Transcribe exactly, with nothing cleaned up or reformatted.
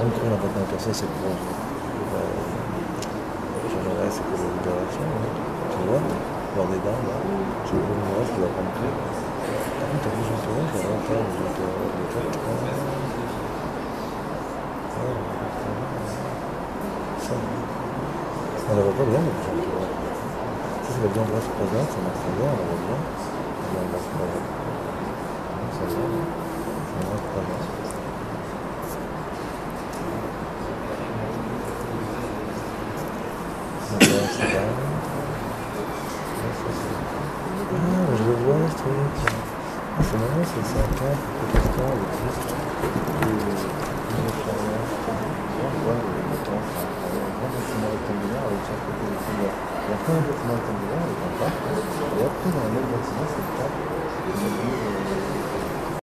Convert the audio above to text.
concret en fait dans le ça c'est pour euh, j'aimerais c'est pour une libération, hein. Tu vois, voir des dents là, j'ai le moi, je dois rentrer. Par contre, t'as plus de toi, je vais rentrer, je dois le faire, je crois. Ça, on la voit pas bien, mais je vois. Si c'est la viande reste présente, ça marche bien, on la voit bien. La viande reste présente. Ça va, ça reste présente. Ça va, ça va. Ah, je le vois ce truc. Ah, c'est marrant, c'est sympa, cette question avec juste les expériences. On voit le bâtiment, un grand bâtiment rectangulaire avec chaque côté des couloirs. Il y a plein de bâtiments rectangulaires avec un parc, et après dans un autre bâtiment, c'est le parc.